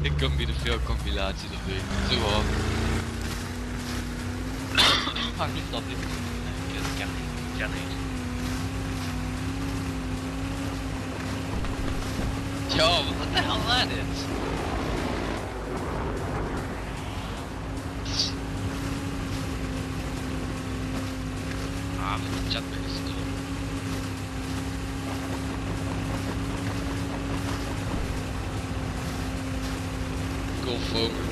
Ik kan weer veel compilatie dat weet ik. Zo hard. Maar niet dat dit ken niet. Yo, wat de hel is dit? Ah, met de jetpack is het door. Golf over.